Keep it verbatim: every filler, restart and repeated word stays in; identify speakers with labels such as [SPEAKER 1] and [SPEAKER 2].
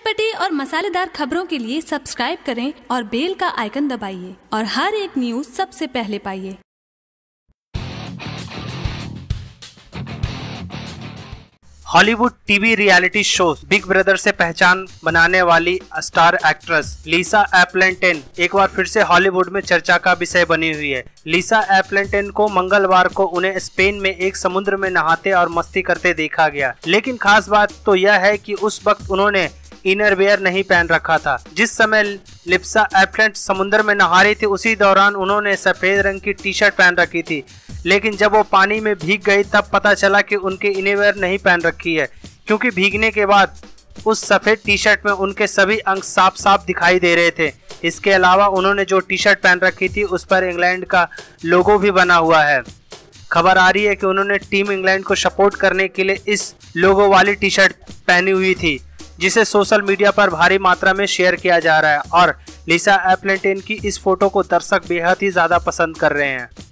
[SPEAKER 1] चटपटी और मसालेदार खबरों के लिए सब्सक्राइब करें और बेल का आइकन दबाइए और हर एक न्यूज सबसे पहले पाइए।
[SPEAKER 2] Hollywood TV reality show Big Brother से पहचान बनाने वाली स्टार एक्ट्रेस लिसा एपलेंटेन एक बार फिर से हॉलीवुड में चर्चा का विषय बनी हुई है। लिसा एपलेंटेन को मंगलवार को उन्हें स्पेन में एक समुद्र में नहाते और मस्ती करते देखा गया, लेकिन खास बात तो यह है कि उस वक्त उन्होंने इनरवेयर नहीं पहन रखा था। जिस समय लिसा एपलेंटेन समुद्र में नहा रही थी उसी दौरान उन्होंने सफेद रंग की टी शर्ट पहन रखी थी, लेकिन जब वो पानी में भीग गई तब पता चला कि उनके इनरवेयर नहीं पहन रखी है, क्योंकि भीगने के बाद उस सफेद टी शर्ट में उनके सभी अंग साफ साफ दिखाई दे रहे थे। इसके अलावा उन्होंने जो टी शर्ट पहन रखी थी उस पर इंग्लैंड का लोगो भी बना हुआ है। खबर आ रही है कि उन्होंने टीम इंग्लैंड को सपोर्ट करने के लिए इस लोगो वाली टी शर्ट पहनी हुई थी, जिसे सोशल मीडिया पर भारी मात्रा में शेयर किया जा रहा है और लिसा एपलेंटेन की इस फोटो को दर्शक बेहद ही ज्यादा पसंद कर रहे हैं।